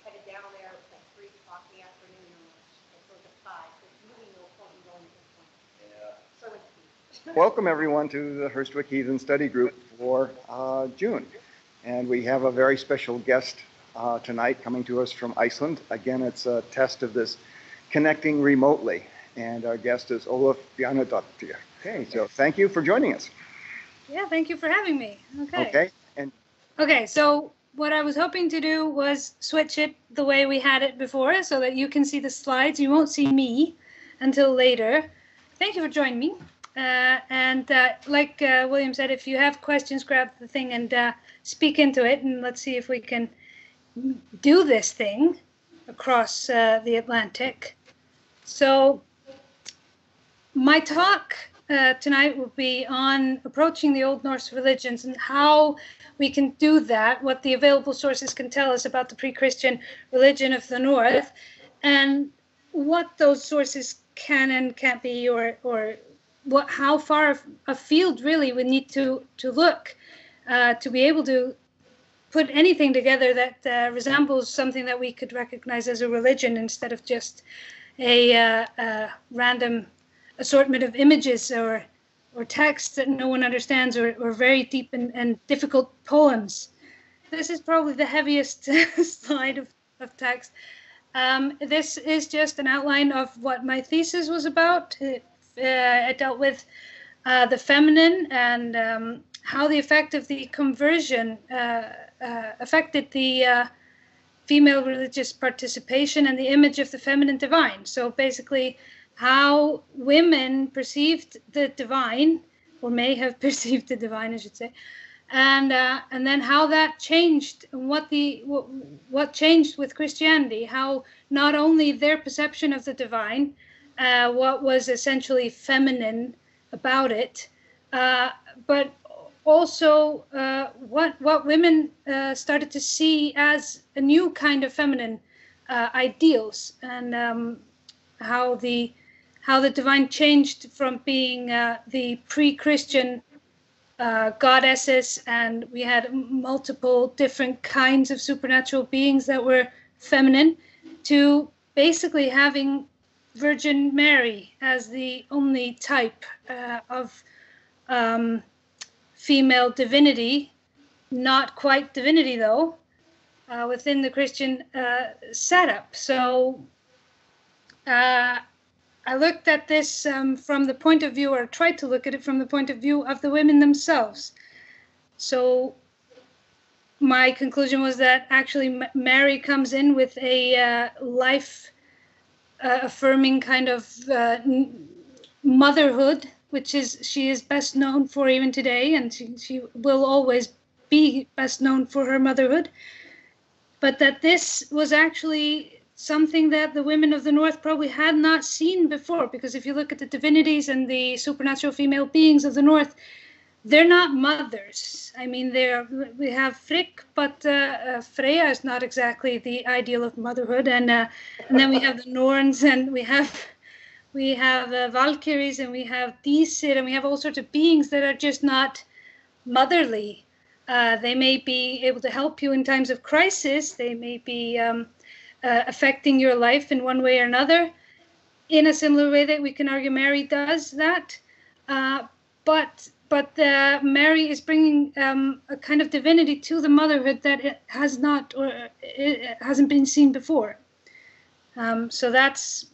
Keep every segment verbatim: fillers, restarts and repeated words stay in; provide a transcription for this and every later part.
headed down there at like three o'clock in the afternoon or so to five. There's really no point in going at this point. Yeah. So it's Welcome everyone to the Hurstwic Heathen Study Group for uh, June. And we have a very special guest uh, tonight coming to us from Iceland. Again, it's a test of this connecting remotely. And our guest is Ólöf Bjarnadóttir. Okay, so thank you for joining us. Yeah, thank you for having me. Okay. Okay. And okay, so what I was hoping to do was switch it the way we had it before so that you can see the slides. You won't see me until later. Thank you for joining me. Uh, and uh, like uh, William said, if you have questions, grab the thing and uh, speak into it. And let's see if we can do this thing across uh, the Atlantic. So my talk uh, tonight will be on approaching the Old Norse religions and how we can do that, what the available sources can tell us about the pre-Christian religion of the North, and what those sources can and can't be, or or what how far afield really we need to to look uh, to be able to put anything together that uh, resembles something that we could recognize as a religion instead of just a, uh, a random assortment of images or or text that no one understands, or, or very deep and, and difficult poems. This is probably the heaviest slide of, of text. Um, this is just an outline of what my thesis was about. It, uh, it dealt with uh, the feminine and um, how the effect of the conversion uh, uh, affected the uh, female religious participation and the image of the feminine divine. So basically, how women perceived the divine, or may have perceived the divine, I should say, and uh, and then how that changed, and what the what, what changed with Christianity. How not only their perception of the divine, uh, what was essentially feminine about it, uh, but also uh, what what women uh, started to see as a new kind of feminine uh, ideals, and um, how the how the divine changed from being uh, the pre-Christian uh, goddesses, and we had multiple different kinds of supernatural beings that were feminine, to basically having Virgin Mary as the only type uh, of um, female divinity, not quite divinity though, uh, within the Christian uh, setup. So uh, I looked at this um, from the point of view, or tried to look at it from the point of view of the women themselves. So my conclusion was that actually M- Mary comes in with a uh, life uh, affirming kind of uh, n- motherhood, which is she is best known for even today, and she, she will always be best known for her motherhood. But that this was actually something that the women of the North probably had not seen before, because if you look at the divinities and the supernatural female beings of the North, they're not mothers. I mean, they're, we have Frigg, but uh, uh, Freya is not exactly the ideal of motherhood, and uh, and then we have the Norns, and we have we have uh, Valkyries, and we have Dísir, and we have all sorts of beings that are just not motherly. Uh, they may be able to help you in times of crisis. They may be um, Uh, affecting your life in one way or another, in a similar way that we can argue Mary does that. Uh, but but uh, Mary is bringing um, a kind of divinity to the motherhood that it has not, or it hasn't been seen before. Um, so that's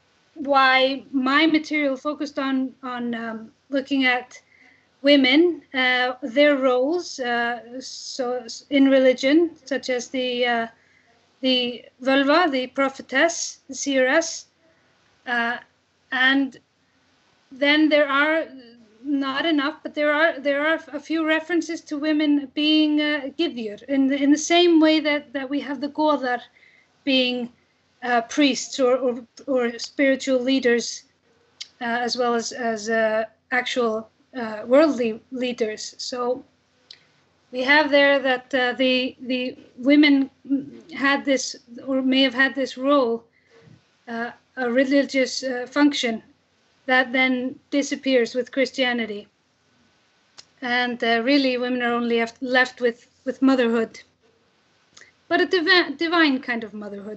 why my material focused on on um, looking at women, uh, their roles, uh, so in religion, such as the uh, the Völva, the prophetess, the seeress, uh, and then there are not enough, but there are there are a few references to women being uh, Gyðjur, in the in the same way that, that we have the Goðar being uh, priests or, or or spiritual leaders, uh, as well as as uh, actual uh, worldly leaders. So we have there that uh, the the women had this, or may have had this role, uh, a religious uh, function that then disappears with Christianity, and uh, really women are only left with with motherhood. but a divi divine kind of motherhood.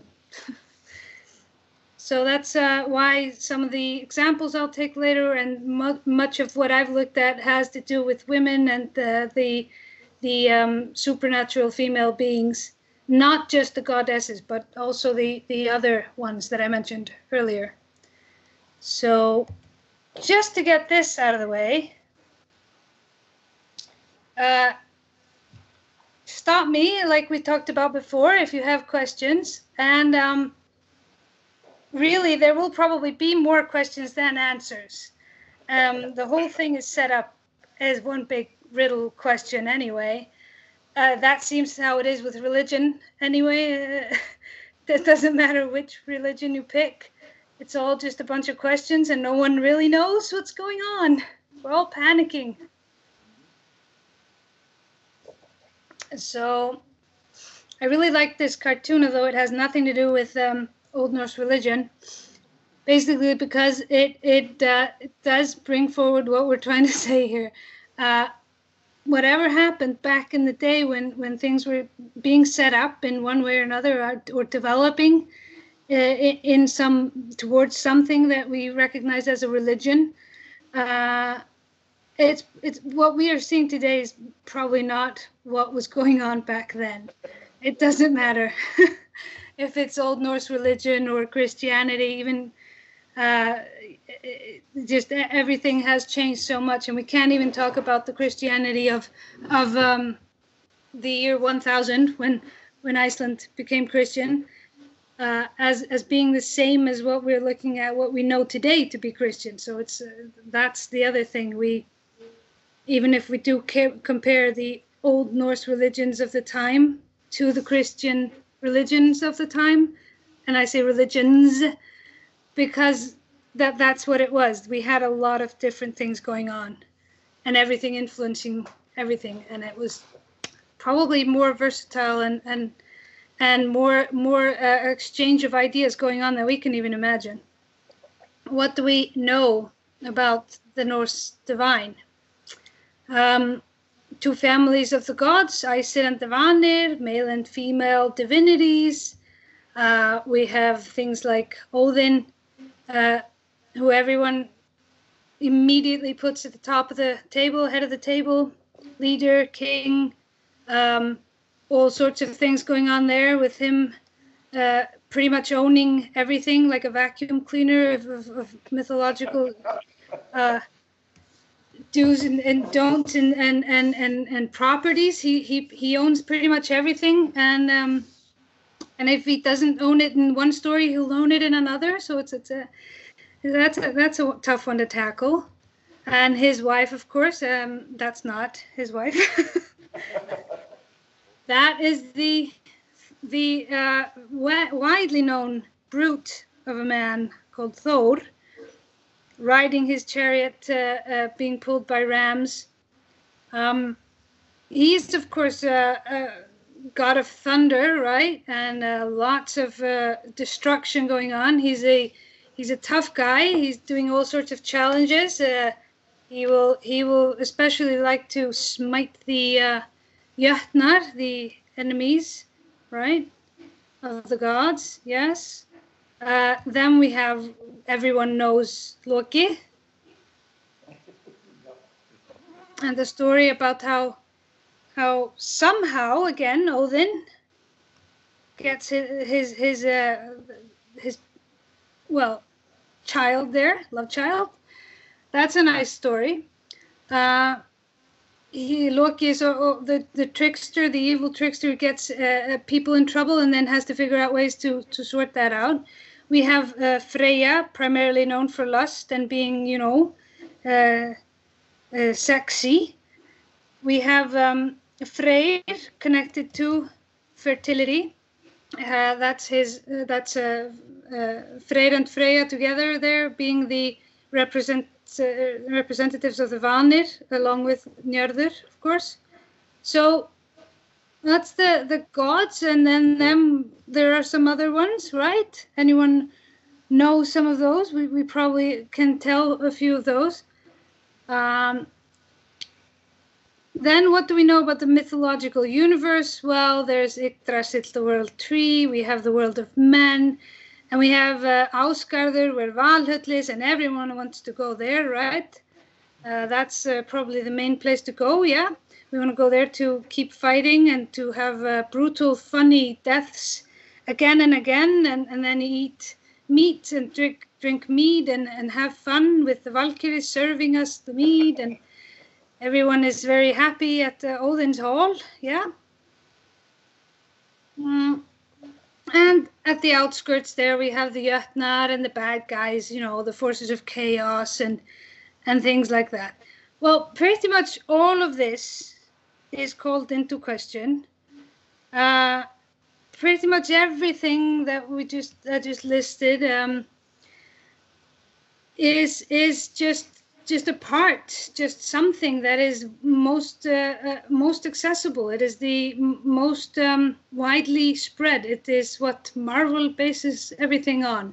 So that's uh, why some of the examples I'll take later, and mu much of what I've looked at has to do with women and the the, the um, supernatural female beings, not just the goddesses, but also the the other ones that I mentioned earlier. So just to get this out of the way, uh, stop me like we talked about before if you have questions, and um, really, there will probably be more questions than answers. Um, the whole thing is set up as one big riddle question anyway. Uh, that seems how it is with religion anyway. Uh, it doesn't matter which religion you pick. It's all just a bunch of questions and no one really knows what's going on. We're all panicking. So I really like this cartoon, although it has nothing to do with um, Old Norse religion, basically because it it, uh, it does bring forward what we're trying to say here. Uh, whatever happened back in the day when, when things were being set up in one way or another, or, or developing uh, in, in some towards something that we recognize as a religion, uh, it's it's what we are seeing today is probably not what was going on back then. It doesn't matter. If it's Old Norse religion or Christianity, even uh, just everything has changed so much, and we can't even talk about the Christianity of of um, the year one thousand when when Iceland became Christian uh, as as being the same as what we're looking at, what we know today to be Christian. So it's uh, that's the other thing. We even if we do compare the Old Norse religions of the time to the Christian religions of the time, and I say religions because that that's what it was. We had a lot of different things going on and everything influencing everything, and it was probably more versatile and and and more more uh, exchange of ideas going on than we can even imagine. What do we know about the Norse divine? Um, Two families of the gods, Aesir and the Vanir, male and female divinities. Uh, we have things like Odin, uh, who everyone immediately puts at the top of the table, head of the table, leader, king, um, all sorts of things going on there with him uh, pretty much owning everything like a vacuum cleaner of, of, of mythological uh, do's and, and don'ts and, and, and, and, and properties. He, he he owns pretty much everything, and um, and if he doesn't own it in one story, he'll own it in another. So it's it's a that's a, that's a tough one to tackle. And his wife, of course, um, that's not his wife. That is the the uh, widely known brute of a man called Thor, riding his chariot, uh, uh, being pulled by rams. Um, he's, of course, a uh, uh, god of thunder, right? And uh, lots of uh, destruction going on. He's a he's a tough guy. He's doing all sorts of challenges. Uh, he will he will especially like to smite the uh, Jötnar, the enemies, right, of the gods. Yes. Uh, then we have, everyone knows Loki. And the story about how how somehow, again, Odin gets his, his, his, uh, his well, child there, love child. That's a nice story. Uh, he, Loki is uh, the, the trickster, the evil trickster, gets uh, people in trouble and then has to figure out ways to, to sort that out. We have uh, Freya, primarily known for lust and being, you know, uh, uh, sexy. We have um, Freyr, connected to fertility. Uh, that's his. Uh, that's uh, uh, Freyr and Freya together there, being the represent uh, representatives of the Vanir, along with Njörður, of course. So that's the the gods, and then them. There are some other ones, right? Anyone know some of those? We we probably can tell a few of those. Um, then what do we know about the mythological universe? Well, there's Yggdrasil, the world tree. We have the world of men. And we have uh, Ásgarður, where Valhöll is, and everyone wants to go there, right? Uh, that's uh, probably the main place to go, yeah. We want to go there to keep fighting and to have uh, brutal, funny deaths again and again, and, and then eat meat and drink drink mead and, and have fun with the Valkyries serving us the mead, and everyone is very happy at uh, Odin's Hall, yeah. Mm. And at the outskirts there, we have the Jötnar and the bad guys, you know, the forces of chaos and and things like that. Well, pretty much all of this is called into question. Uh, pretty much everything that we just uh, just listed um, is is just just a part, just something that is most uh, uh, most accessible. It is the m most um, widely spread. It is what Marvel bases everything on.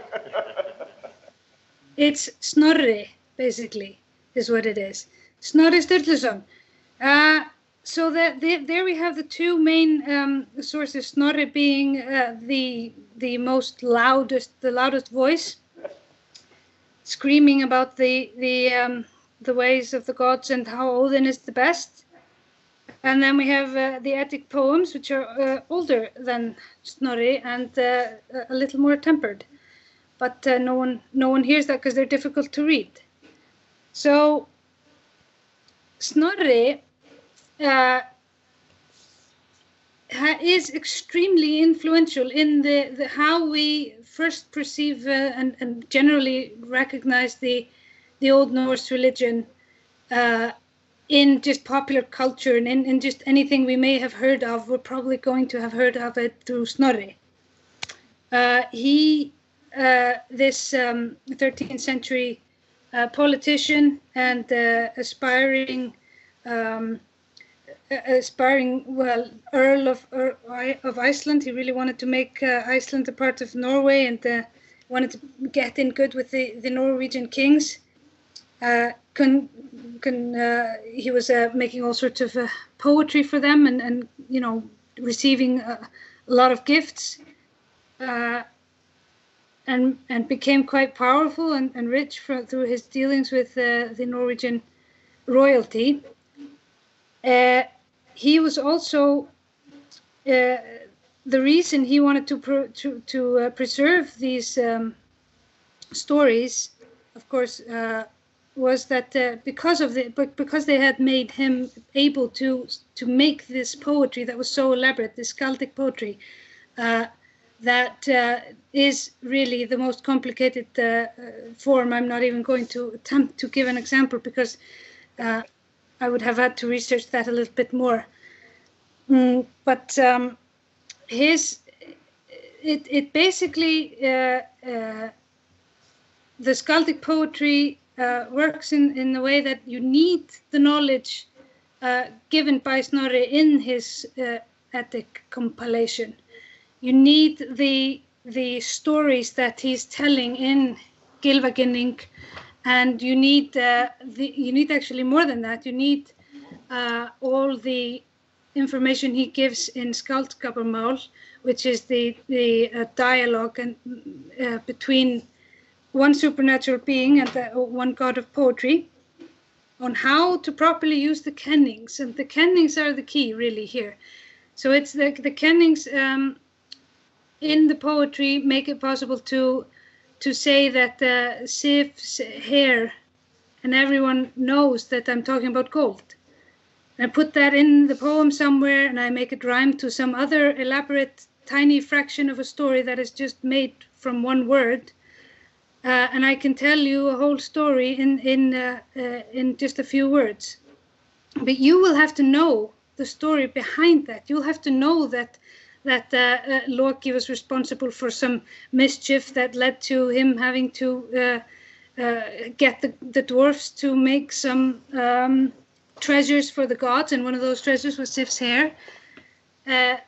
It's Snorri, basically, is what it is. Snorri Sturluson. Uh, so that the, there we have the two main um, sources. Snorri being uh, the the most loudest, the loudest voice, screaming about the the um, the ways of the gods and how Odin is the best. And then we have uh, the Eddic poems, which are uh, older than Snorri and uh, a little more tempered. But uh, no one no one hears that because they're difficult to read. So Snorri uh, is extremely influential in the, the how we first perceive uh, and, and generally recognize the the Old Norse religion uh, in just popular culture and in, in just anything we may have heard of. We're probably going to have heard of it through Snorri. Uh, he, uh, this um, thirteenth century uh, politician and uh, aspiring um, aspiring, well, Earl of er, of Iceland. He really wanted to make uh, Iceland a part of Norway and uh, wanted to get in good with the, the Norwegian kings. Uh, con, con, uh, he was uh, making all sorts of uh, poetry for them and, and, you know, receiving uh, a lot of gifts uh, and and became quite powerful and, and rich for, through his dealings with uh, the Norwegian royalty. Uh, he was also uh, the reason he wanted to pro to to uh, preserve these um, stories, of course, uh, was that uh, because of the but because they had made him able to to make this poetry that was so elaborate, this skaldic poetry, uh, that uh, is really the most complicated uh, form. I'm not even going to attempt to give an example because uh, I would have had to research that a little bit more. Mm, but um, his, it, it basically, uh, uh, the skaldic poetry uh, works in, in the way that you need the knowledge uh, given by Snorri in his uh, Eddic compilation. You need the, the stories that he's telling in Gylfaginning. And you need uh, the, you need actually more than that. You need uh, all the information he gives in Skaldskaparmál, which is the the uh, dialogue and uh, between one supernatural being and the, one god of poetry, on how to properly use the kennings. And the kennings are the key, really, here. So it's the the kennings um, in the poetry make it possible to. to say that uh, Sif's hair, and everyone knows that I'm talking about gold. And I put that in the poem somewhere and I make it rhyme to some other elaborate tiny fraction of a story that is just made from one word. Uh, and I can tell you a whole story in, in, uh, uh, in just a few words. But you will have to know the story behind that. You'll have to know that that uh, uh, Loki was responsible for some mischief that led to him having to uh, uh, get the, the dwarfs to make some um, treasures for the gods, and one of those treasures was Sif's hair, uh,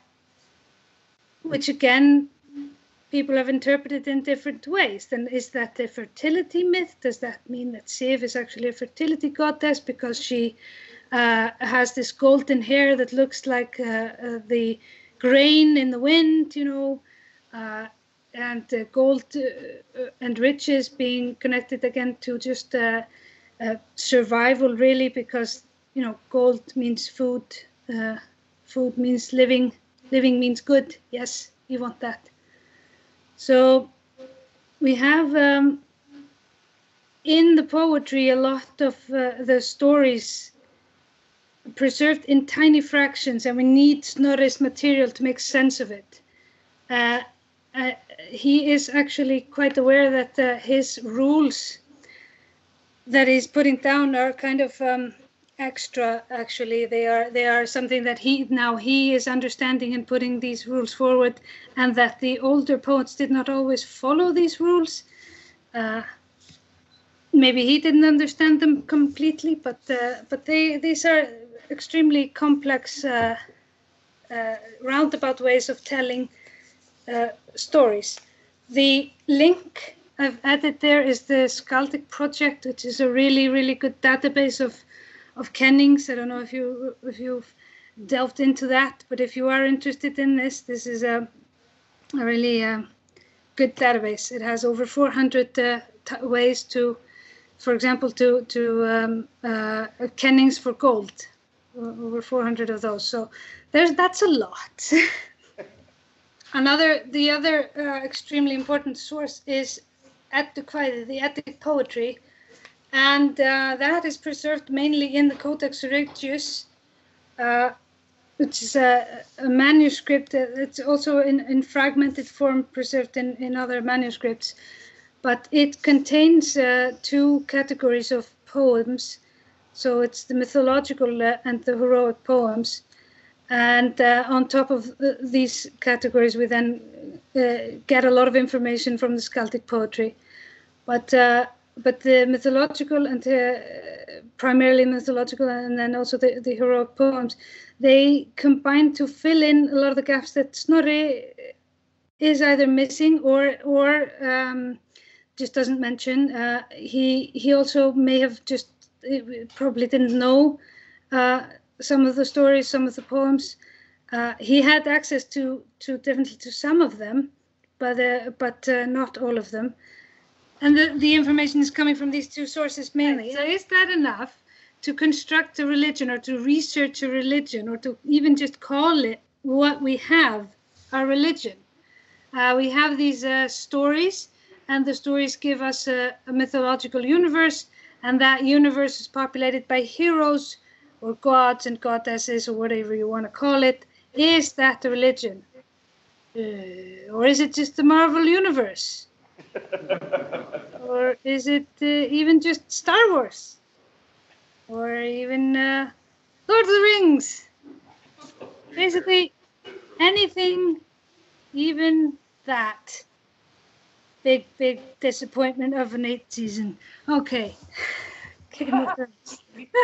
which again, people have interpreted in different ways. Then is that a fertility myth? Does that mean that Sif is actually a fertility goddess because she uh, has this golden hair that looks like uh, uh, the grain in the wind, you know, uh, and uh, gold uh, and riches being connected again to just uh, uh, survival, really, because, you know, gold means food, uh, food means living, living means good. Yes, we want that. So we have um, in the poetry a lot of uh, the stories preserved in tiny fractions, and we need Snorri's material to make sense of it. Uh, uh, he is actually quite aware that uh, his rules that he's putting down are kind of um, extra. Actually, they are they are something that he now he is understanding and putting these rules forward, and that the older poets did not always follow these rules. Uh, maybe he didn't understand them completely, but uh, but they these are extremely complex, uh, uh, roundabout ways of telling uh, stories. The link I've added there is the Skaldic project, which is a really, really good database of of kennings. I don't know if you if you've delved into that, but if you are interested in this, this is a, a really uh, good database. It has over four hundred uh, t- ways to, for example, to to um, uh, kennings for gold. Over four hundred of those. So there's that's a lot. Another, the other uh, extremely important source is Eddic, the Eddic poetry, and uh, that is preserved mainly in the Codex Regius, uh, which is a, a manuscript. It's also in, in fragmented form preserved in, in other manuscripts, but it contains uh, two categories of poems. So it's the mythological uh, and the heroic poems. And uh, on top of uh, these categories, we then uh, get a lot of information from the Skaldic poetry. But uh, but the mythological and uh, primarily mythological, and then also the, the heroic poems, they combine to fill in a lot of the gaps that Snorri is either missing or or um, just doesn't mention. Uh, he he also may have just probably didn't know uh, some of the stories, some of the poems. Uh, he had access to, to definitely to some of them, but uh, but uh, not all of them. And the, the information is coming from these two sources mainly. So is that enough to construct a religion, or to research a religion, or to even just call it what we have, a religion? Uh, we have these uh, stories, and the stories give us a, a mythological universe, and that universe is populated by heroes or gods and goddesses, or whatever you want to call it. Is that a religion? Uh, or is it just the Marvel universe? Or is it uh, even just Star Wars? Or even uh, Lord of the Rings? Basically, anything, even that. Big, big disappointment of an eighth season. Okay. Game of Thrones.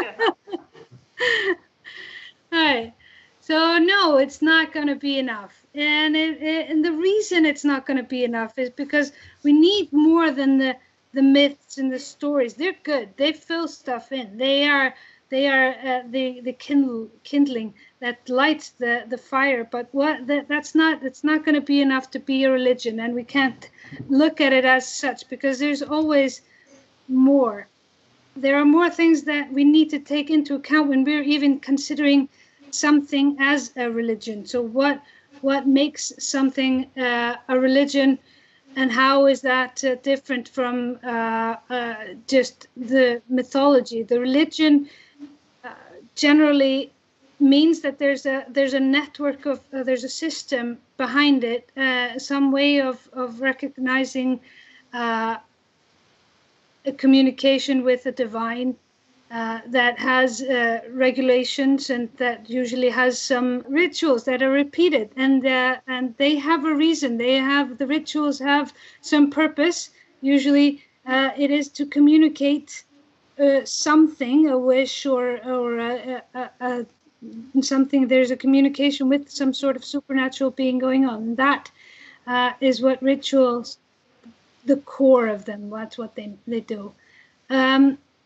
All right. So no, it's not going to be enough. And it, it, and the reason it's not going to be enough is because we need more than the the myths and the stories. They're good. They fill stuff in. They are they are uh, the the kindle, kindling that lights the the fire. But what that, that's not it's not going to be enough to be a religion, and we can't look at it as such, because there's always more. There are more things that we need to take into account when we're even considering something as a religion. So what what makes something uh, a religion, and how is that uh, different from uh, uh, just the mythology? The religion uh, generally means that there's a there's a network of uh, there's a system behind it, uh, some way of of recognizing uh, a communication with the divine, uh, that has uh, regulations, and that usually has some rituals that are repeated, and uh, and they have a reason. They have the rituals have some purpose. Usually, uh, it is to communicate uh, something, a wish, or or a, a, a, something. There's a communication with some sort of supernatural being going on. And that uh, is what rituals, the core of them. That's what they they do. Um,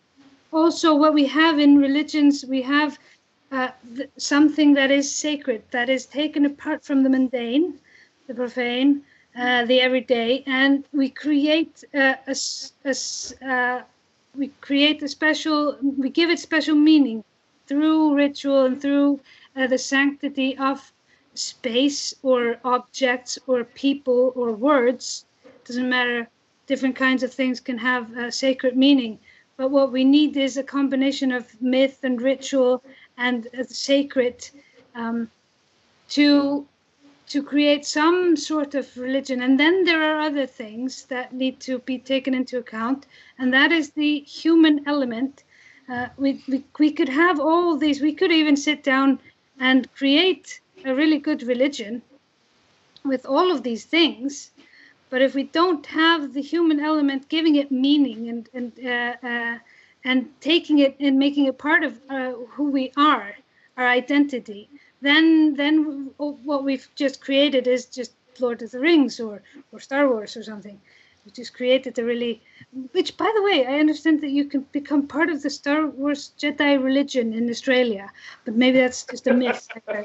also what we have in religions, we have uh, th- something that is sacred, that is taken apart from the mundane, the profane, uh, the everyday, and we create uh, a, a, uh, we create a special, we give it special meaning through ritual and through uh, the sanctity of space or objects or people or words. Doesn't matter, different kinds of things can have a sacred meaning. But what we need is a combination of myth and ritual and uh, sacred um, to to create some sort of religion. And then there are other things that need to be taken into account, and that is the human element. Uh, we, we, we could have all these, we could even sit down and create a really good religion with all of these things. But if we don't have the human element giving it meaning and and uh, uh, and taking it and making it part of uh, who we are, our identity, then then what we've just created is just Lord of the Rings or or Star Wars or something. We just created a really, which by the way, I understand that you can become part of the Star Wars Jedi religion in Australia, but maybe that's just a myth.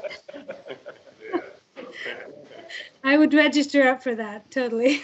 I would register up for that totally.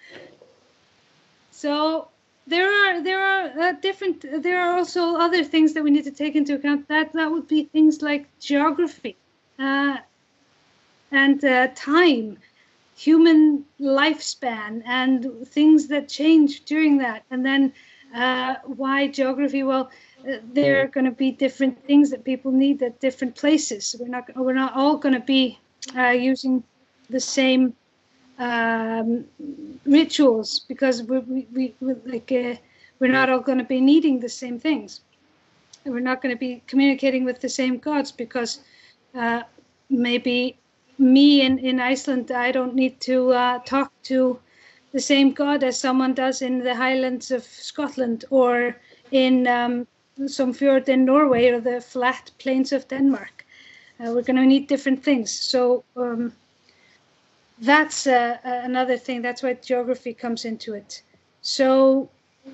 So there are there are uh, different. There are also other things that we need to take into account. That that would be things like geography, uh, and uh, time, human lifespan, and things that change during that. And then uh, why geography? Well, uh, there are going to be different things that people need at different places. We're not we're not all going to be uh, using the same um, rituals because we, we, we, we like uh, we're not all going to be needing the same things. And we're not going to be communicating with the same gods because uh, maybe me in, in Iceland, I don't need to uh, talk to the same god as someone does in the Highlands of Scotland or in um, some fjord in Norway or the flat plains of Denmark. Uh, we're going to need different things. So um, that's uh, another thing. That's why geography comes into it. So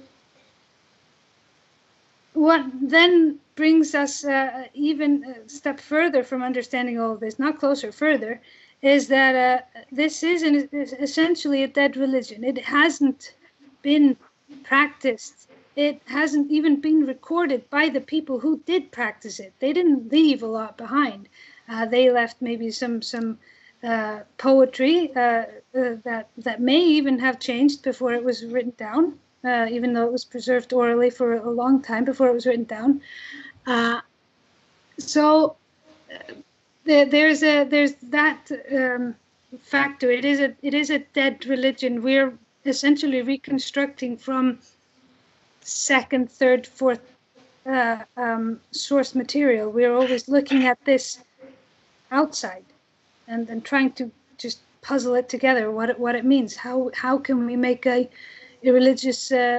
what then brings us uh, even a step further from understanding all of this, not closer, further, is that uh, this is, an, is essentially a dead religion. It hasn't been practiced. It hasn't even been recorded by the people who did practice it. They didn't leave a lot behind. Uh, they left maybe some some uh, poetry uh, uh, that that may even have changed before it was written down, uh, even though it was preserved orally for a long time before it was written down. Uh, so uh, there, there's a there's that um, factor. It is a it is a dead religion. We're essentially reconstructing from second, third, fourth uh, um, source material. We're always looking at this outside and then trying to just puzzle it together, what it, what it means. How how can we make a, a religious uh,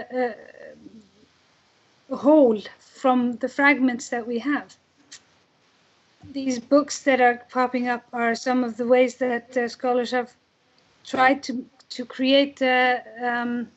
uh, whole from the fragments that we have? These books that are popping up are some of the ways that uh, scholars have tried to, to create uh, um,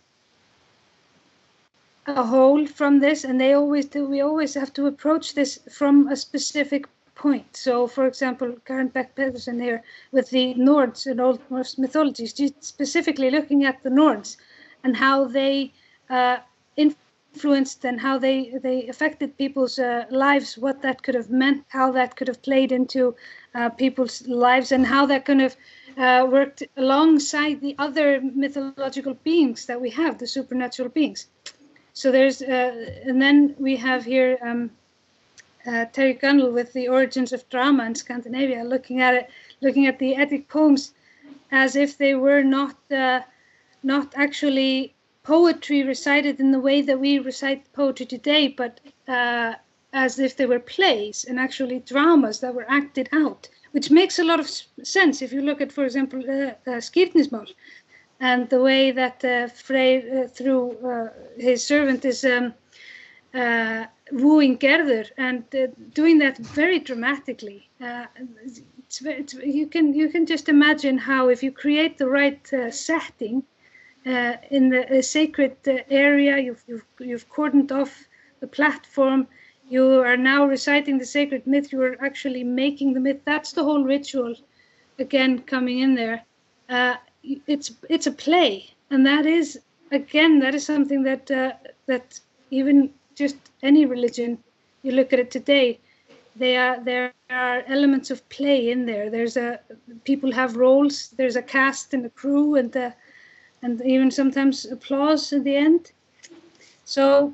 a whole from this, and they always do. We always have to approach this from a specific point. So, for example, Karen Beck-Pedersen here with the Nords and Old Norse mythologies, specifically looking at the Nords and how they uh, influenced and how they they affected people's uh, lives, what that could have meant, how that could have played into uh, people's lives, and how that kind of uh, worked alongside the other mythological beings that we have, the supernatural beings. So there's, uh, and then we have here um, uh, Terry Gunnell with the origins of drama in Scandinavia, looking at it, looking at the Eddic poems as if they were not, uh, not actually poetry recited in the way that we recite poetry today, but uh, as if they were plays and actually dramas that were acted out, which makes a lot of sense if you look at, for example, uh, uh, Skírnismál. And the way that uh, Freyr, uh, through uh, his servant, is um, uh, wooing Gerður and uh, doing that very dramatically. Uh, it's, it's, you can you can just imagine how, if you create the right uh, setting uh, in the uh, sacred uh, area, you've, you've you've cordoned off the platform. You are now reciting the sacred myth. You are actually making the myth. That's the whole ritual, again, coming in there. Uh, it's it's a play, and that is, again, that is something that uh, that even just any religion, you look at it today, they are there are elements of play in there. There's a people have roles. There's a cast and a crew, and the, and even sometimes applause at the end. So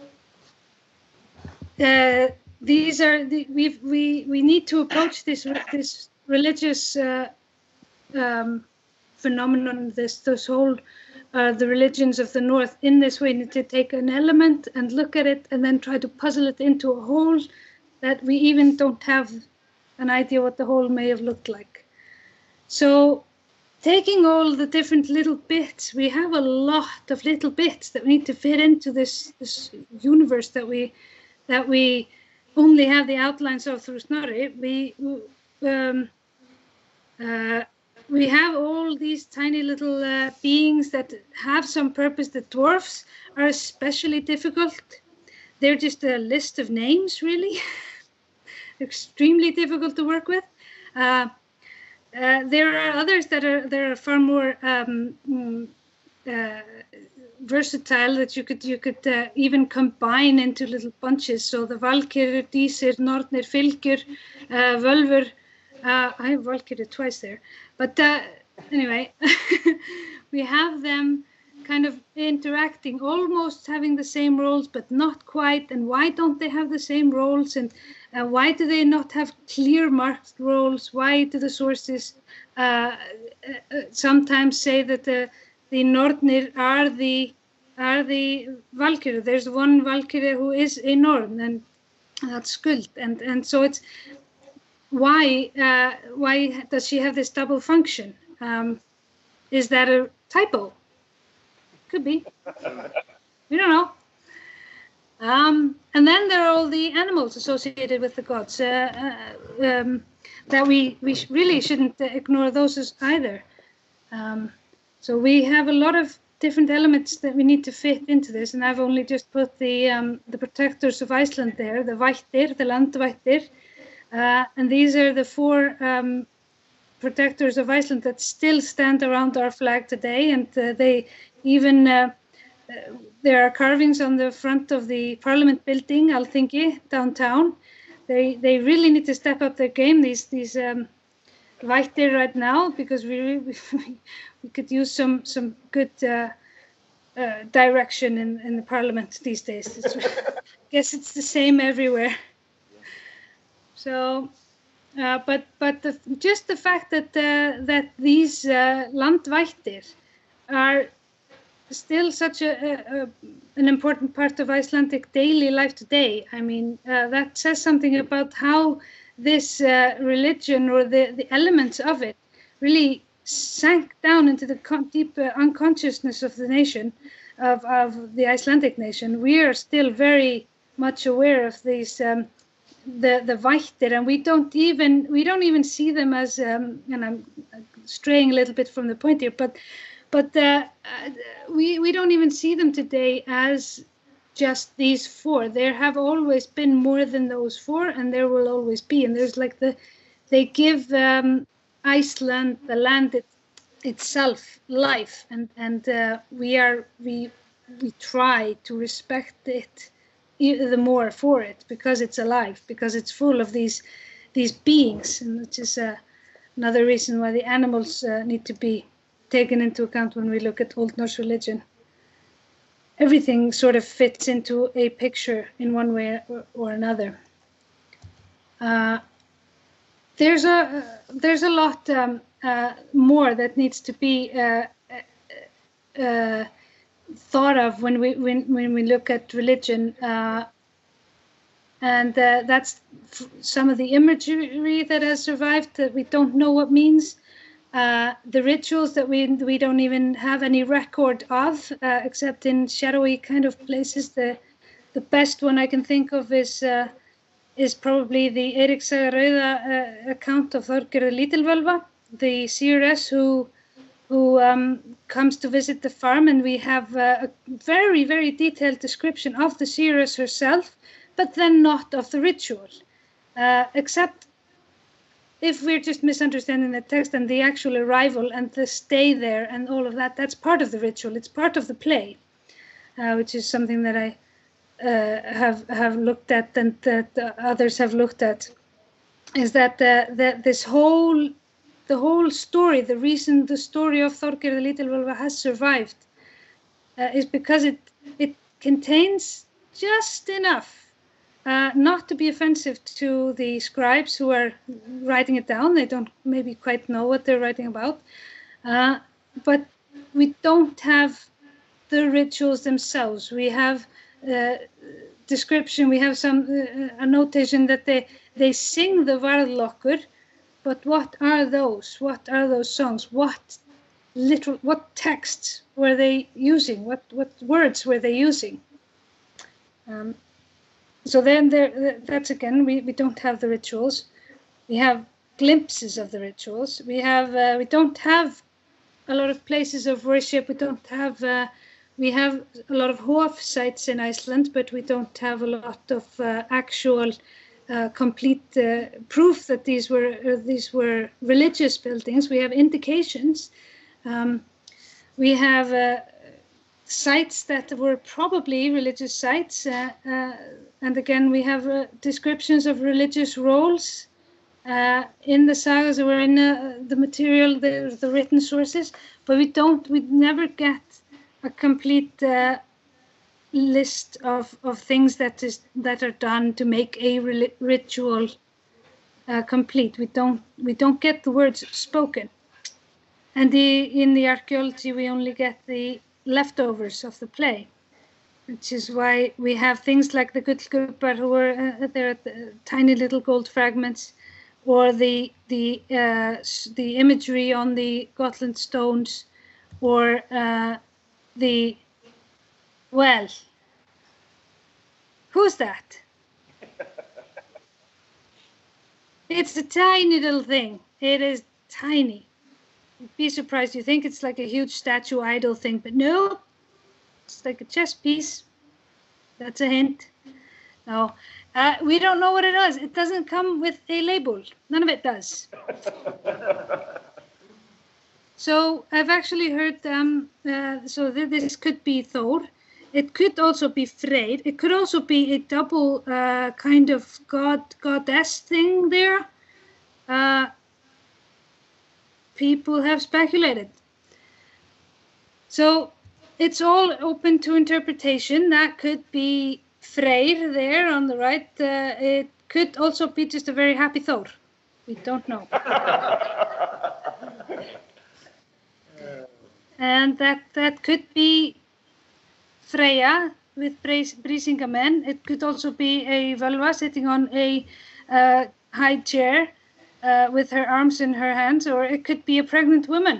uh, these are the we we we need to approach this this religious uh, um, phenomenon. This this whole uh, the religions of the North in this way. We need to take an element and look at it, and then try to puzzle it into a whole that we even don't have an idea what the whole may have looked like. So taking all the different little bits, we have a lot of little bits that we need to fit into this, this universe that we that we only have the outlines of through Snorri. We um, uh, we have all these tiny little uh, beings that have some purpose. The dwarfs are especially difficult. They're just a list of names, really. Extremely difficult to work with. Uh, uh, there are others that are that are far more um, uh, versatile, that you could you could uh, even combine into little bunches. So the Valkyr, Dísir, Nornir, Fylgjur, uh, Völvur. Uh, I have Valkyr twice there, but uh, anyway, we have them kind of interacting, almost having the same roles, but not quite. And why don't they have the same roles? And uh, why do they not have clear marked roles? Why do the sources uh, uh, sometimes say that the the Nornir are the are the Valkyr? There's one Valkyr who is a Norn, and that's Skuld. And and so it's why uh, why does she have this double function? Um, is that a typo? Could be. We don't know. Um, and then there are all the animals associated with the gods. Uh, uh, um, that we we sh really shouldn't ignore those as either. Um, so we have a lot of different elements that we need to fit into this. And I've only just put the um, the protectors of Iceland there, the Vættir, the Landvættir, uh, and these are the four um, protectors of Iceland that still stand around our flag today, and uh, they. Even uh, uh, there are carvings on the front of the Parliament building, Alþingi, downtown. They they really need to step up their game. These these um, Vættir right now, because we we, we could use some some good uh, uh, direction in in the Parliament these days. It's, I guess it's the same everywhere. So, uh, but but the, just the fact that uh, that these uh, Landvættir are still such a, a, a an important part of Icelandic daily life today. I mean, uh, that says something about how this uh, religion or the, the elements of it really sank down into the deep uh, unconsciousness of the nation, of, of the Icelandic nation. We are still very much aware of these um, the the Vættir, and we don't even we don't even see them as um, and I'm straying a little bit from the point here, but But uh, we we don't even see them today as just these four. There have always been more than those four, and there will always be. And there's like the, they give um, Iceland, the land it, itself, life, and and uh, we are we we try to respect it the more for it, because it's alive, because it's full of these these beings, and which is uh, another reason why the animals uh, need to be taken into account when we look at Old Norse religion. Everything sort of fits into a picture in one way or, or another. Uh, there's a uh, there's a lot um, uh, more that needs to be uh, uh, thought of when we when when we look at religion, uh, and uh, that's some of the imagery that has survived that we don't know what means. Uh, the rituals that we we don't even have any record of, uh, except in shadowy kind of places. The the best one I can think of is uh, is probably the Eiríks saga Rauða uh, account of Þorgerður Lítilvölva, the seeress who who um, comes to visit the farm, and we have uh, a very, very detailed description of the seeress herself, but then not of the ritual, uh, except if we're just misunderstanding the text and the actual arrival and the stay there and all of that. That's part of the ritual. It's part of the play, uh, which is something that I uh, have have looked at and that uh, others have looked at. Is that uh, that this whole the whole story, the reason the story of Þorgeir the Little Völva has survived, uh, is because it it contains just enough. Uh, not to be offensive to the scribes who are writing it down. They don't maybe quite know what they're writing about. Uh, but we don't have the rituals themselves. We have uh, description, we have some uh, a notation that they, they sing the Varðlokkur, but what are those? What are those songs? What literal, what texts were they using? What, what words were they using? Um, So then there, that's again, we, we don't have the rituals. We have glimpses of the rituals. We have, uh, we don't have a lot of places of worship. We don't have, uh, we have a lot of hof sites in Iceland, but we don't have a lot of uh, actual uh, complete uh, proof that these were, uh, these were religious buildings. We have indications. Um, we have uh, sites that were probably religious sites, uh, uh, and again we have uh, descriptions of religious roles uh, in the sagas that were in uh, the material, the, the written sources, but we don't, we never get a complete uh, list of, of things that is that are done to make a ritual uh, complete. We don't we don't get the words spoken, and the in the archaeology we only get the leftovers of the play, which is why we have things like the Gullgubbar, who were uh, they're uh, tiny little gold fragments, or the the uh, the imagery on the Gotland stones, or uh, the well, who's that? It's a tiny little thing. It is tiny. You'd be surprised. You think it's like a huge statue idol thing, but no, it's like a chess piece. That's a hint. No, uh, we don't know what it is. It doesn't come with a label. None of it does. So I've actually heard, um, uh, so th this could be Thor. It could also be Freyr. It could also be a double uh, kind of god, goddess thing there. Uh, people have speculated. So it's all open to interpretation. That could be Freyr there on the right. Uh, it could also be just a very happy Thor. We don't know. And that, that could be Freyja with Brísinga men. It could also be a Völva sitting on a uh, high chair uh, with her arms in her hands, or it could be a pregnant woman.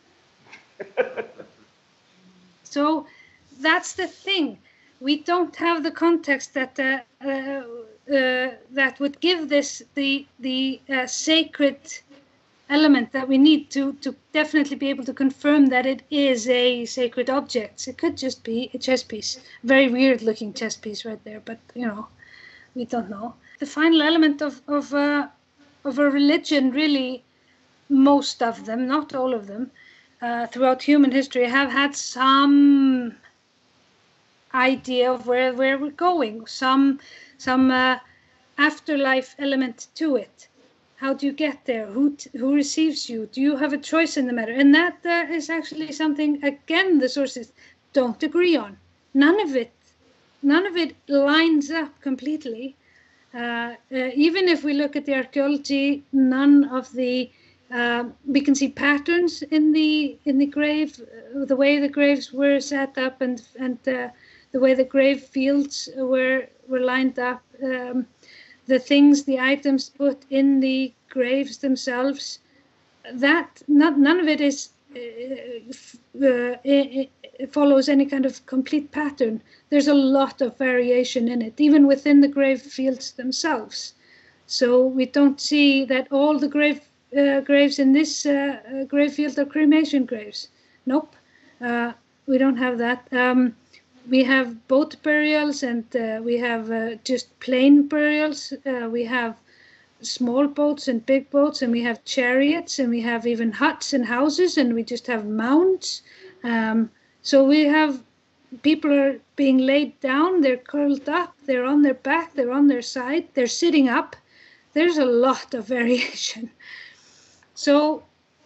So that's the thing. We don't have the context that uh, uh, uh, that would give this the the uh, sacred element that we need to to definitely be able to confirm that it is a sacred object. It could just be a chess piece, very weird looking chess piece right there, but you know, we don't know. The final element of of uh, of a religion, really, most of them, not all of them, uh, throughout human history have had some idea of where where we're going, some some uh, afterlife element to it. How do you get there? Who t who receives you? Do you have a choice in the matter? And that uh, is actually something, again, the sources don't agree on. None of it, none of it lines up completely. Uh, uh, even if we look at the archaeology, none of the uh, we can see patterns in the in the grave, uh, the way the graves were set up, and and uh, the way the grave fields were were lined up. Um, the things, the items put in the graves themselves, that not, none of it is uh, uh, it, it follows any kind of complete pattern. There's a lot of variation in it, even within the grave fields themselves. So we don't see that all the grave uh, graves in this uh, uh, grave field are cremation graves. Nope, uh, we don't have that. Um, we have boat burials, and uh, we have uh, just plain burials. Uh, we have small boats and big boats, and we have chariots, and we have even huts and houses, and we just have mounds. Um, so we have people are being laid down, they're curled up, they're on their back, they're on their side, they're sitting up. There's a lot of variation. So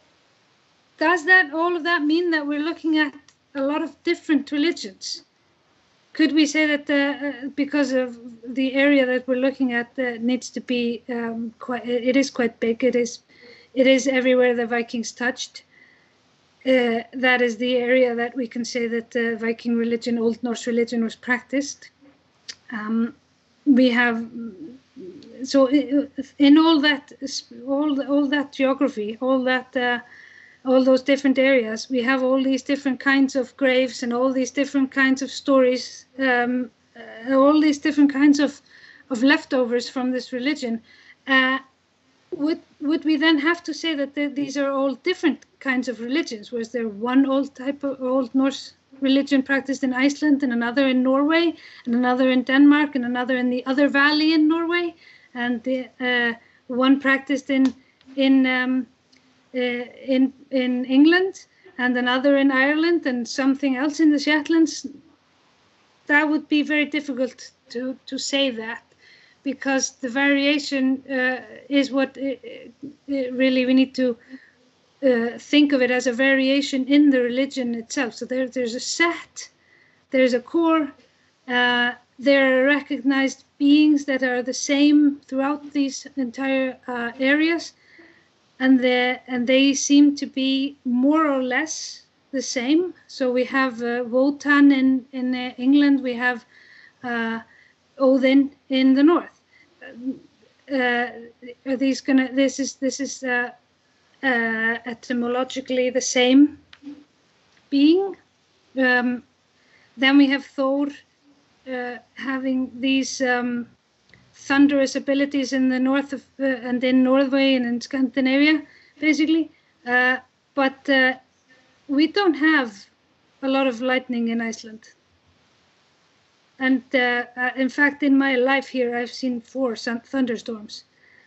does that, all of that mean that we're looking at a lot of different religions? Could we say that uh, because of the area that we're looking at uh, needs to be um, quite, it is quite big, it is, it is everywhere the Vikings touched. Uh, that is the area that we can say that uh, Viking religion, Old Norse religion was practiced. Um, we have, so in all that, all, all that geography, all that, uh, all those different areas, we have all these different kinds of graves and all these different kinds of stories, um, uh, all these different kinds of, of leftovers from this religion. Uh, would would we then have to say that the, these are all different kinds of religions? Was there one old type of Old Norse religion practiced in Iceland, and another in Norway, and another in Denmark, and another in the other valley in Norway, and the, uh, one practiced in in um, uh, in in England, and another in Ireland, and something else in the Shetlands? That would be very difficult to to say that, because the variation uh, is what it, it really we need to uh, think of it as a variation in the religion itself. So there, there's a set, there's a core, uh, there are recognized beings that are the same throughout these entire uh, areas, and the and they seem to be more or less the same. So we have uh, Wotan in in uh, England, we have uh, Odin in the north. Uh, are these gonna? This is this is uh, uh, etymologically the same being. Um, then we have Thor uh, having these um, thunderous abilities in the north of uh, and in Norway and in Scandinavia, basically. Uh, but uh, we don't have a lot of lightning in Iceland. And uh, uh, in fact, in my life here, I've seen four sun thunderstorms.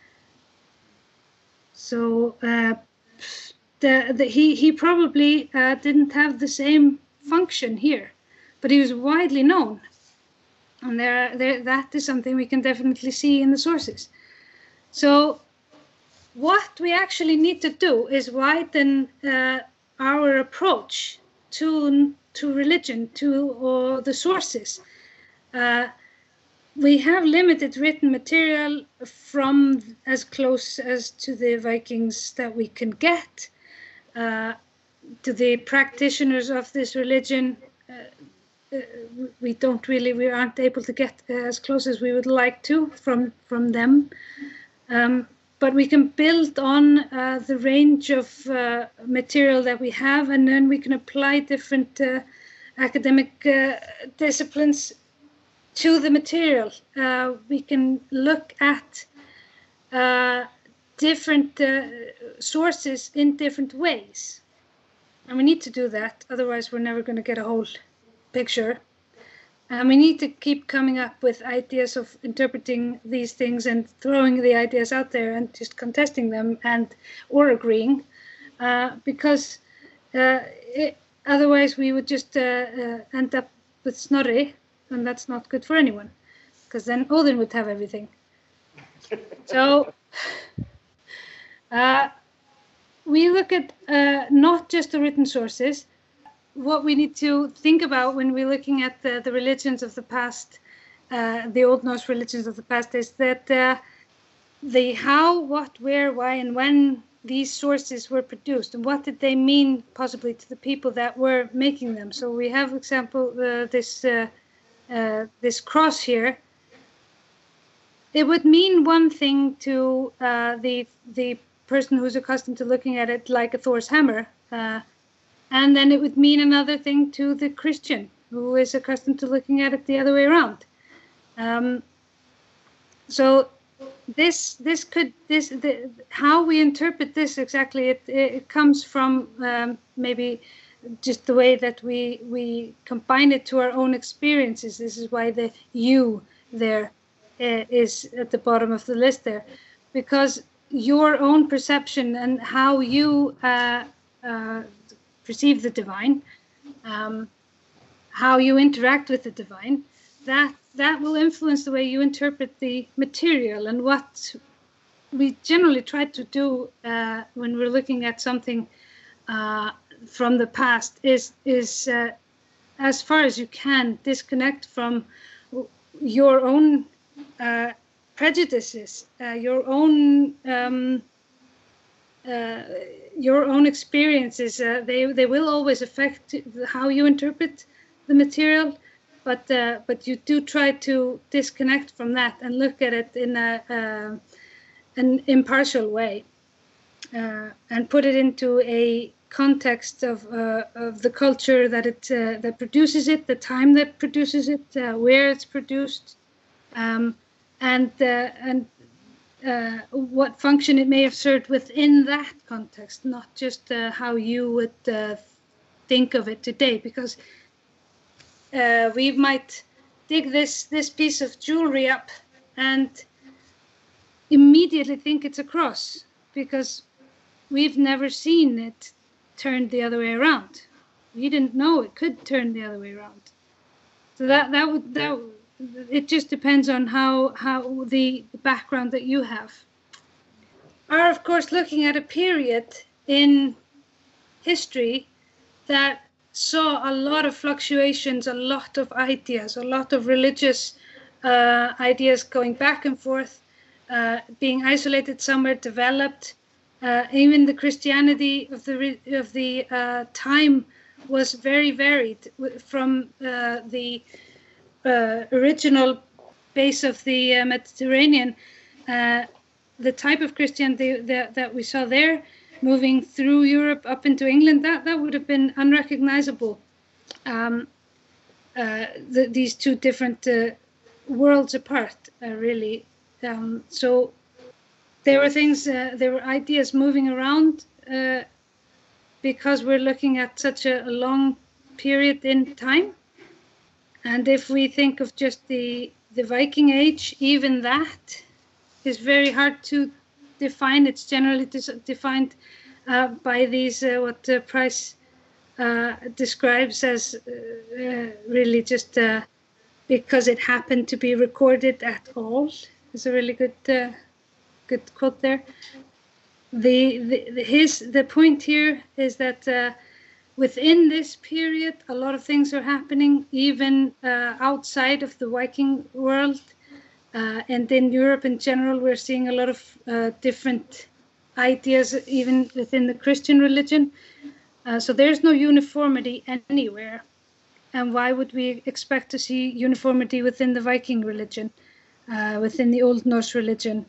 So uh, the, the, he, he probably uh, didn't have the same function here, but he was widely known. And there, there, that is something we can definitely see in the sources. So what we actually need to do is widen uh, our approach to, to religion, to or the sources. Uh, we have limited written material from as close as to the Vikings that we can get, uh, to the practitioners of this religion. Uh, uh, we don't really, we aren't able to get as close as we would like to from, from them. Um, but we can build on uh, the range of uh, material that we have, and then we can apply different uh, academic uh, disciplines to the material. Uh, we can look at uh, different uh, sources in different ways. And we need to do that, otherwise we're never going to get a whole picture. And we need to keep coming up with ideas of interpreting these things and throwing the ideas out there and just contesting them and or agreeing, uh, because uh, it, otherwise we would just uh, uh, end up with Snorri. And that's not good for anyone, because then Odin would have everything. So uh, we look at uh, not just the written sources. What we need to think about when we're looking at the, the religions of the past, uh, the Old Norse religions of the past, is that uh, the how, what, where, why, and when these sources were produced, and what did they mean possibly to the people that were making them. So we have, for example, uh, this uh, Uh, this cross here. It would mean one thing to uh, the the person who's accustomed to looking at it like a Thor's hammer, uh, and then it would mean another thing to the Christian who is accustomed to looking at it the other way around. Um, so this this could this the, how we interpret this exactly. It it comes from um, maybe just the way that we we combine it to our own experiences. This is why the you there uh, is at the bottom of the list there, because your own perception and how you uh, uh, perceive the divine, um, how you interact with the divine, that that will influence the way you interpret the material. And what we generally try to do uh, when we're looking at something uh, from the past is is uh, as far as you can disconnect from your own uh, prejudices, uh, your own um, uh, your own experiences. Uh, they they will always affect how you interpret the material, but uh, but you do try to disconnect from that and look at it in a uh, an impartial way, uh, and put it into a context of uh, of the culture that it uh, that produces it, the time that produces it, uh, where it's produced, um, and uh, and uh, what function it may have served within that context, not just uh, how you would uh, think of it today. Because uh, we might dig this this piece of jewelry up and immediately think it's a cross, because we've never seen it turned the other way around. We didn't know it could turn the other way around. So that that would that it just depends on how how the background that you have. Are of course looking at a period in history that saw a lot of fluctuations, a lot of ideas, a lot of religious uh, ideas going back and forth, uh, being isolated somewhere, developed. Uh, even the Christianity of the of the uh, time was very varied, from uh, the uh, original base of the uh, Mediterranean, uh, the type of Christianity that, that we saw there, moving through Europe up into England. That that would have been unrecognizable. Um, uh, the, these two different uh, worlds apart, uh, really. Um, so. There were things, uh, there were ideas moving around uh, because we're looking at such a, a long period in time. And if we think of just the, the Viking Age, even that is very hard to define. It's generally defined uh, by these, uh, what uh, Price uh, describes as uh, uh, really just uh, because it happened to be recorded at all. It's a really good uh, Good quote there. The, the, the his the point here is that uh, within this period, a lot of things are happening, even uh, outside of the Viking world, uh, and in Europe in general, we're seeing a lot of uh, different ideas, even within the Christian religion. Uh, so there's no uniformity anywhere. And why would we expect to see uniformity within the Viking religion, uh, within the Old Norse religion?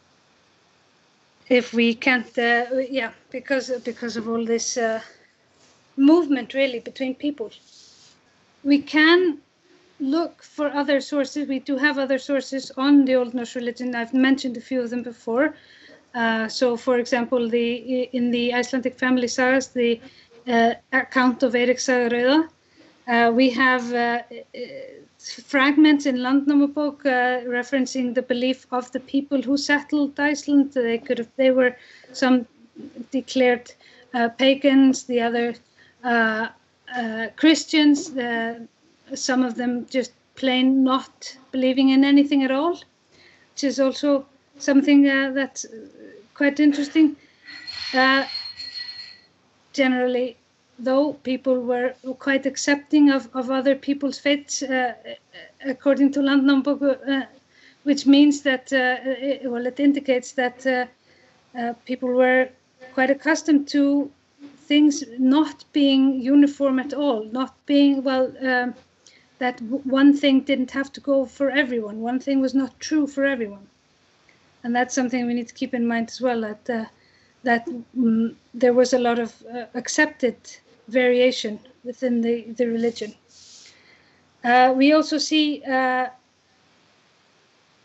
If we can't, uh, yeah, because because of all this uh, movement, really, between people, we can look for other sources. We do have other sources on the Old Norse religion. I've mentioned a few of them before. Uh, so, for example, the in the Icelandic family sagas, the uh, account of Eirik Saga Rauða, uh, we have uh, fragments in Landnámabók uh, referencing the belief of the people who settled Iceland. They could have, they were some declared uh, pagans, the other uh, uh, Christians, uh, some of them just plain not believing in anything at all, which is also something uh, that's quite interesting. Uh, generally, though, people were quite accepting of, of other people's faiths, uh, according to Landnámabók, uh, which means that, uh, it, well, it indicates that uh, uh, people were quite accustomed to things not being uniform at all, not being, well, um, that one thing didn't have to go for everyone. One thing was not true for everyone. And that's something we need to keep in mind as well, that, uh, that um, there was a lot of uh, accepted variation within the, the religion. Uh, we also see uh,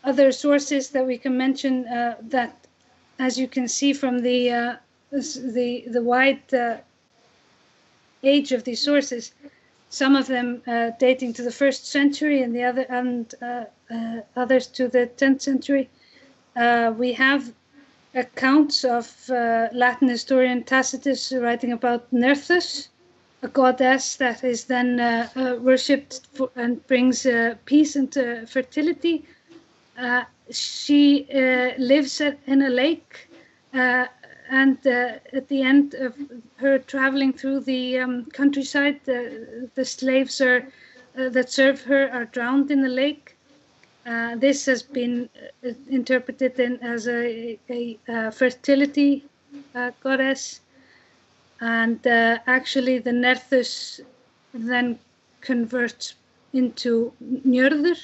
other sources that we can mention uh, that, as you can see from the uh, the the wide uh, age of these sources, some of them uh, dating to the first century and the other and uh, uh, others to the tenth century. Uh, we have accounts of uh, Latin historian Tacitus writing about Nerthus, a goddess that is then uh, uh, worshipped for, and brings uh, peace and uh, fertility. Uh, she uh, lives at, in a lake, uh, and uh, at the end of her traveling through the um, countryside, uh, the slaves are, uh, that serve her are drowned in the lake. Uh, this has been uh, interpreted in, as a, a, a fertility uh, goddess. And uh, actually the Nerthus then converts into Njörður.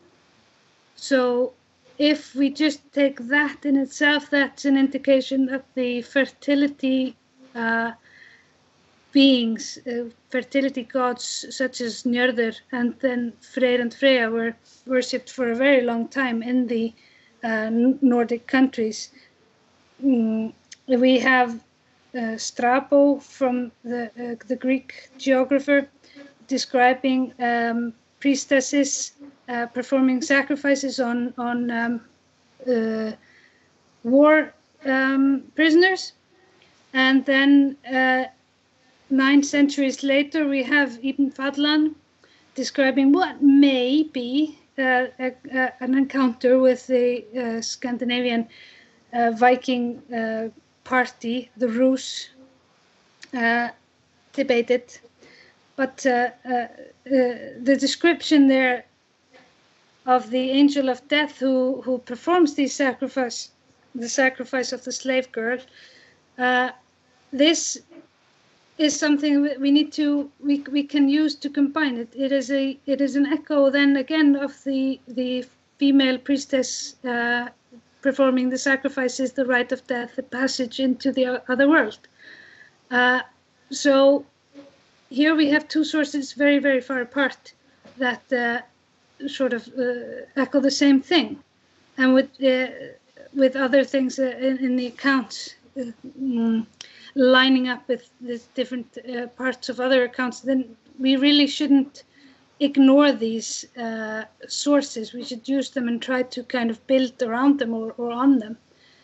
So if we just take that in itself, that's an indication that the fertility uh, beings, uh, fertility gods such as Njörður and then Freyr and Freya were worshipped for a very long time in the uh, Nordic countries. Mm, we have uh, Strabo from the, uh, the Greek geographer describing um, priestesses uh, performing sacrifices on, on um, uh, war um, prisoners. And then uh, nine centuries later, we have Ibn Fadlan describing what may be uh, a, a, an encounter with the uh, Scandinavian uh, Viking uh, party, the Rus, uh, debated. But uh, uh, uh, the description there of the angel of death who, who performs the sacrifice, the sacrifice of the slave girl, uh, this is something we need to we we can use to combine it. It is a it is an echo then again of the the female priestess uh, performing the sacrifices, the rite of death, the passage into the other world. Uh, so here we have two sources very very far apart that uh, sort of uh, echo the same thing, and with uh, with other things uh, in, in the accounts. Uh, mm, lining up with the different uh, parts of other accounts, then we really shouldn't ignore these uh, sources. We should use them and try to kind of build around them or, or on them.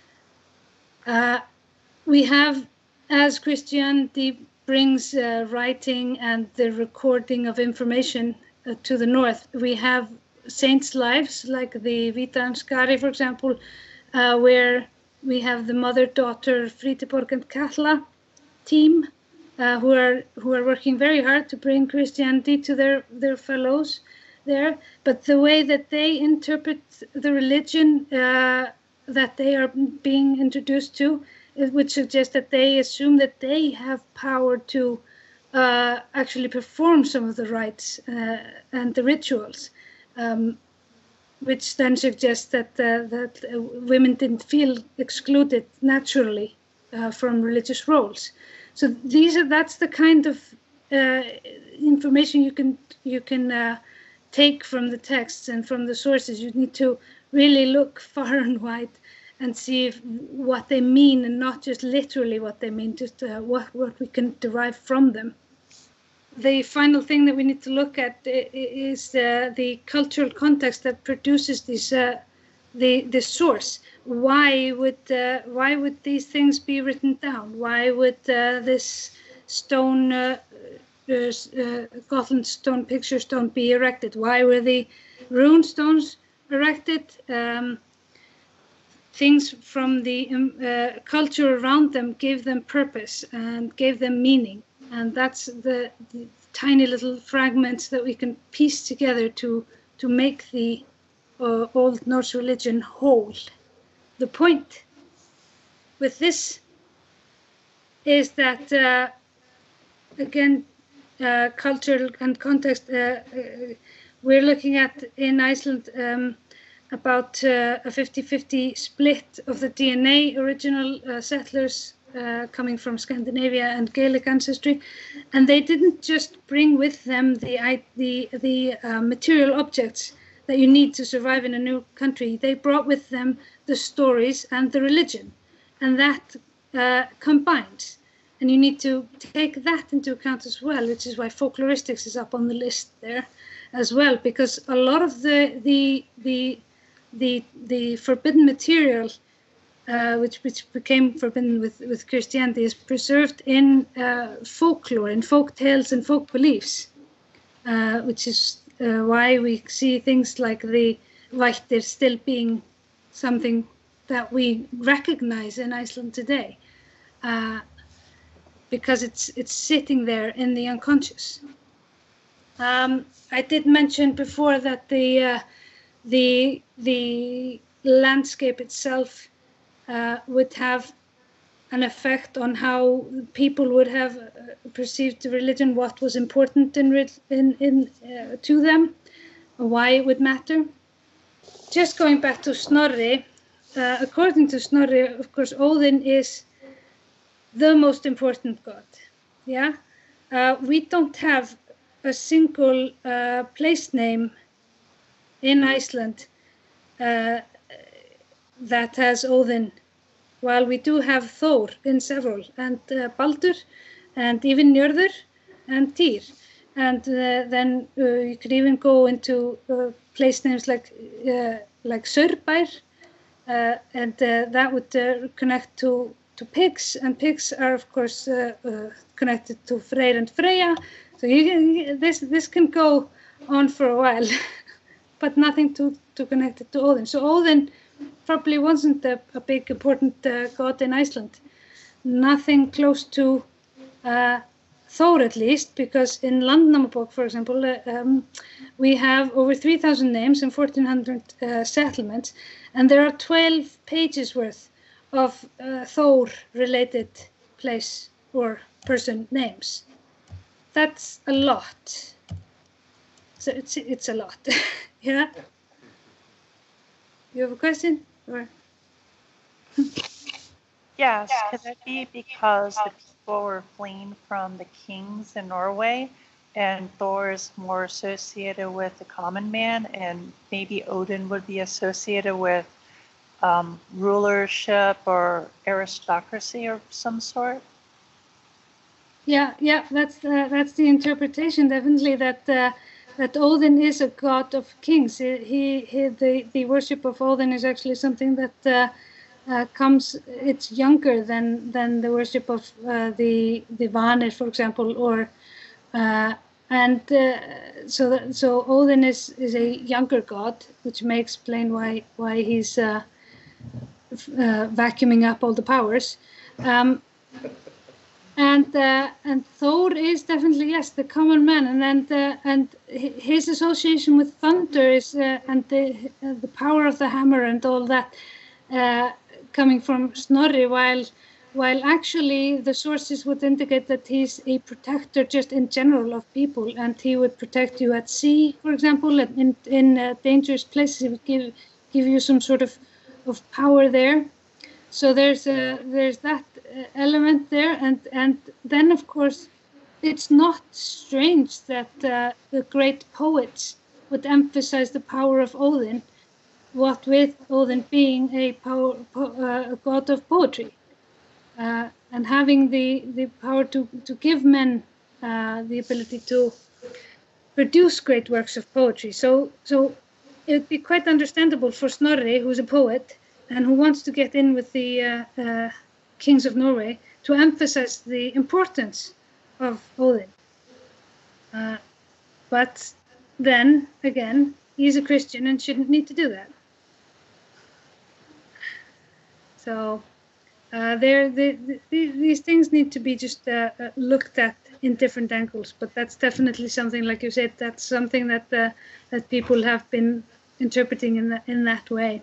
Uh, we have, as Christianity brings uh, writing and the recording of information uh, to the north, we have saints' lives like the Vita and Skari, for example, uh, where we have the mother-daughter Fritiborg and Katla team uh, who are who are working very hard to bring Christianity to their, their fellows there. But the way that they interpret the religion uh, that they are being introduced to, it would suggest that they assume that they have power to uh, actually perform some of the rites uh, and the rituals. Um, which then suggests that uh, that uh, women didn't feel excluded naturally uh, from religious roles. So these are that's the kind of uh, information you can you can uh, take from the texts and from the sources. You need to really look far and wide and see if, what they mean, and not just literally what they mean, just uh, what what we can derive from them. The final thing that we need to look at is uh, the cultural context that produces this, uh, the the source. Why would uh, why would these things be written down? Why would uh, this stone, uh, uh, Gotland stone picture stone be erected? Why were the rune stones erected? Um, things from the um, uh, culture around them gave them purpose and gave them meaning. And that's the, the tiny little fragments that we can piece together to, to make the uh, Old Norse religion whole. The point with this is that, uh, again, uh, culture and context, uh, uh, we're looking at in Iceland um, about uh, a fifty fifty split of the D N A original uh, settlers Uh, coming from Scandinavia and Gaelic ancestry, and they didn't just bring with them the the the uh, material objects that you need to survive in a new country, they brought with them the stories and the religion, and that uh, combines. And you need to take that into account as well, which is why folkloristics is up on the list there as well, because a lot of the the the the, the forbidden material, uh, which which became forbidden with with Christianity, is preserved in uh, folklore, in folk tales and folk beliefs, uh, which is uh, why we see things like the vættir still being something that we recognize in Iceland today, uh, because it's it's sitting there in the unconscious. Um, I did mention before that the uh, the the landscape itself uh, would have an effect on how people would have uh, perceived religion, what was important in in, in uh, to them, why it would matter. Just going back to Snorri, uh, according to Snorri, of course, Odin is the most important god. Yeah, uh, we don't have a single uh, place name in Iceland uh, that has Odin, while we do have Thor in several, and uh, Baldur, and even Njörður and Tyr. And uh, then uh, you could even go into uh, place names like uh, like Sörbær, uh, and uh, that would uh, connect to, to pigs, and pigs are of course uh, uh, connected to Freyr and Freyja. So you, this this can go on for a while, but nothing to, to connect it to Odin. So Odin probably wasn't a, a big important uh, god in Iceland. Nothing close to uh, Thor, at least, because in Landnámabók, for example, uh, um, we have over three thousand names and fourteen hundred uh, settlements, and there are twelve pages worth of uh, Thor-related place or person names. That's a lot. So it's it's a lot. Yeah. You have a question? Or? Yes. Could that be because the people were fleeing from the kings in Norway, and Thor is more associated with the common man, and maybe Odin would be associated with um, rulership or aristocracy of some sort? Yeah, yeah, that's uh, that's the interpretation. Definitely that uh, that Odin is a god of kings. He, he the the worship of Odin is actually something that uh, uh, comes. It's younger than than the worship of uh, the the Vanir, for example, or uh, and uh, so that, so Odin is is a younger god, which may explain why why he's uh, uh, vacuuming up all the powers. Um, And uh, and Thor is definitely, yes, the common man, and and uh, and his association with thunder is uh, and the uh, the power of the hammer and all that uh, coming from Snorri, while while actually the sources would indicate that he's a protector just in general of people, and he would protect you at sea, for example, in in uh, dangerous places. He would give give you some sort of of power there. So there's a, there's that element there, and and then of course it's not strange that uh, the great poets would emphasize the power of Odin, what with Odin being a power po uh, a god of poetry, uh, and having the the power to to give men uh, the ability to produce great works of poetry. So so it'd be quite understandable for Snorri, who's a poet and who wants to get in with the uh, uh, kings of Norway, to emphasize the importance of Odin. Uh, but then, again, he's a Christian and shouldn't need to do that. So uh, there, the, the, these things need to be just uh, looked at in different angles. But that's definitely something, like you said, that's something that uh, that people have been interpreting in that, in that way.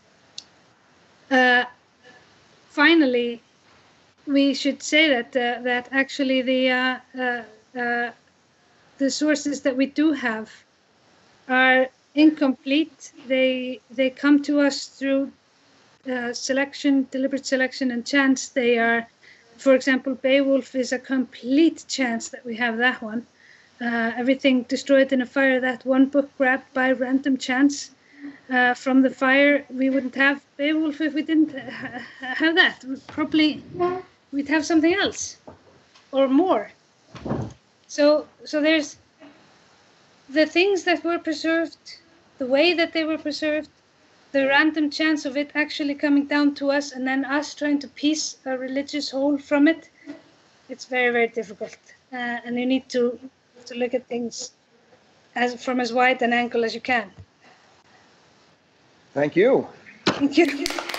Uh, finally, we should say that uh, that actually the uh, uh, uh, the sources that we do have are incomplete. They they come to us through uh, selection, deliberate selection, and chance. They are, for example, Beowulf is a complete chance that we have that one. uh, everything destroyed in a fire, that one book grabbed by random chance uh, from the fire, we wouldn't have Beowulf if we didn't ha have that. Probably we'd have something else or more. So, so there's the things that were preserved, the way that they were preserved, the random chance of it actually coming down to us, and then us trying to piece a religious whole from it. It's very, very difficult. Uh, and you need to, to look at things as from as wide an angle as you can. Thank you. Thank you.